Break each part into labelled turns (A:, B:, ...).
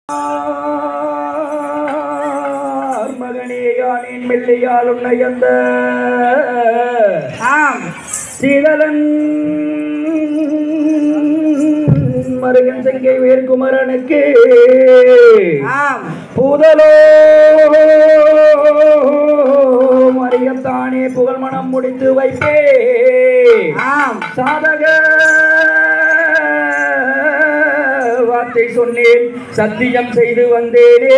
A: மகனே யானின் மெல்லியால் உன்னை அந்த சீதலன் மருகன் செங்கை வேர்குமரனுக்கு பூதலோ மரியத்தானே புகழ் மனம் முடித்து வைப்பே சாதக வார்த்தை சொன்னேன் சத்தியம் செய்து வந்தேனே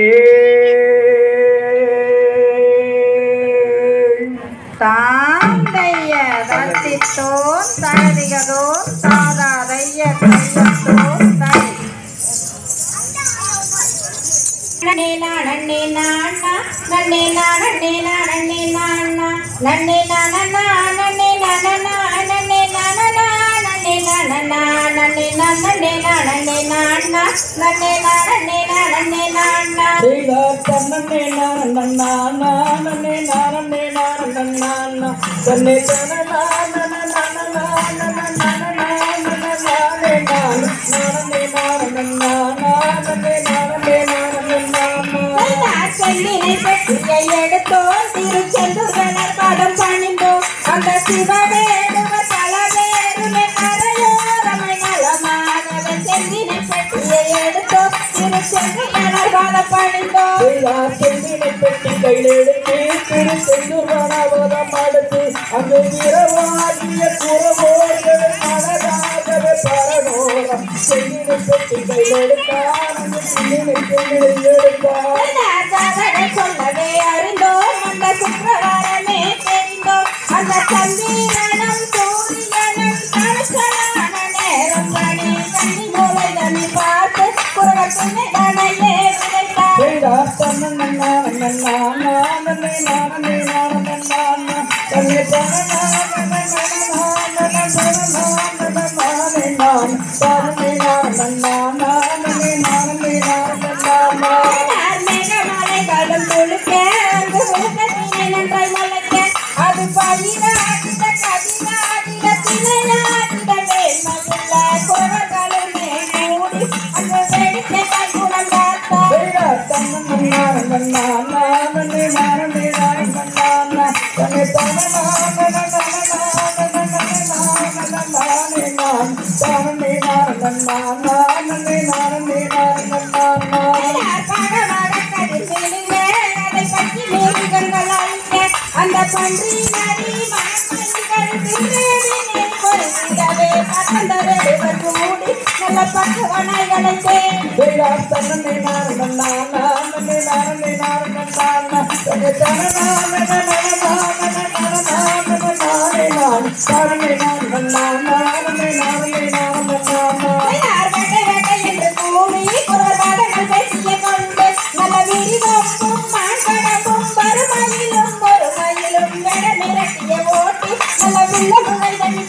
B: தாந்தைய தத்தித்தோன் தகதிகதோன் சாதாதைய கையத்தோன் தை நன்னே நானே நானா நன்னே நானே நானே நானா நன்னே நானா நன்னே நானா நன்னே நானா நன்னே நானா நன்னே நானே நானே நானா நன்னே நானே நானே நானா
A: செய்தார் தன்னே நானே நானா நன்னே நானே நானே நானா தன்னே நானா
B: எடுத்தோம் திருச்செந்தூர் படம் பணிந்தோம் அந்த சிவவேடுவர் பலவேறுமே கரையோரமை நலமாகவே செந்தினை பெட்டியை எடுத்தோம் திருச்செந்தூர் படம் பணிந்தோம்
A: செந்தினை பெட்டி கையில் எடுத்து திருச்செந்தூர் வனவதம் அடுத்து அங்கு இரவாகிய குறவோர்கள் அழகாகவே பரநோரம் செந்தினை பெட்டி கையில் எடுத்தார் செந்தினை பெட்டி எடுத்தார்
B: சொல்லவே அறிந்தோம் அந்த சுப்பிரவாரமே தெரிந்தோம் அந்த சந்திரனும் சூரியனும் கணக்கனான நேரம் மணி கண்ணி மூலை தனி பார்த்து குரவத்தினை தனையே விதைத்தார் அது பதினாடித கதினாடித திணையாடித மேன்மையுள்ள குறவர்களுமே கூடி அந்த வேடிக்கை குணம் அந்த பன்றி நரி பொறிவே பக்கந்தவர் கூடி நல்ல பக்கவனைகளை என்று கூறி குரவாதங்கள் பேசிய கொண்டு நல்ல விரிவப்பும் மாண்படப்பும் வறுமையிலும் பொறுமையிலும் மிரட்டிய ஓட்டி நல்ல வில்ல முறை தனி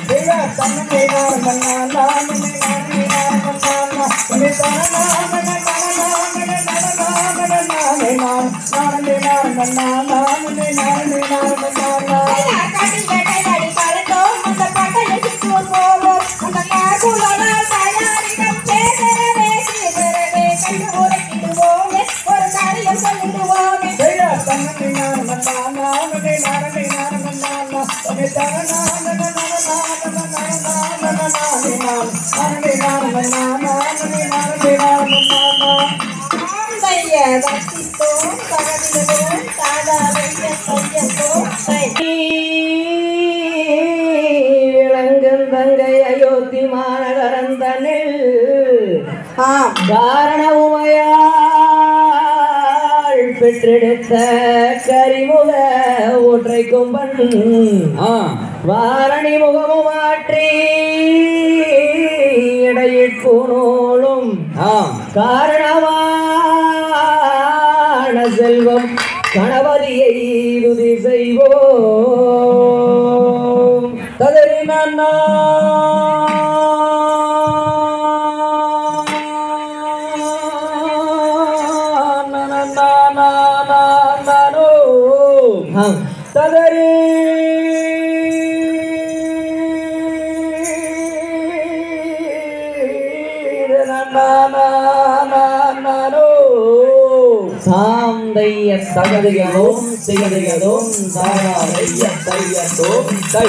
B: ஒரு காரியம் சொல்லிடுவோமே
A: இளங்கந்தங்கை அயோத்தி மாநகரந்தனில் காரண உமையாள் பெற்றெடுத்த கரிமுக ஒற்றை கொம்பன் வாரணி முகமும் மாற்றி இடையிற்போனோளும் காரணமான செல்வம் கணபதியை துதி செய்வோம் ததறி நன்னா ததறி na na na தாம் தைய தகதிகளும் செய்திகளும் தாரைய தையத்தோம் தை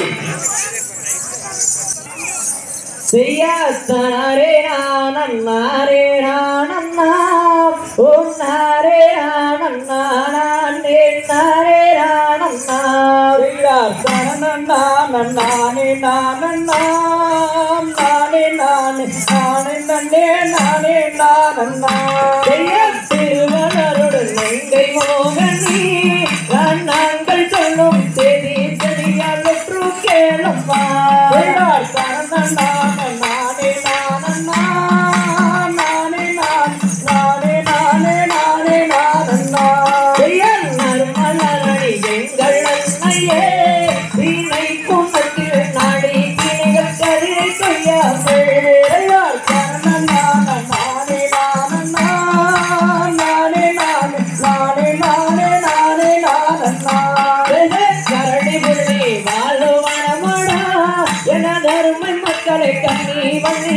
A: செய்யாத்தாரே நானே நானண்ணா ஓம் நாரே நானண்ணா நானே நாரே நானண்ணா செய்யாத்தானண்ணா நானே நானண்ணா நானே நானே நானே நன்னே நானே நானண்ணா செய்ய திருவனருடன் நெங்கை மோகனி நாங்கள் சொல்லும் செய்தி சரியால் ஒற்று கேளம்மா செய்யாத்தானண்ணா கரணி மக்களை கண்ணி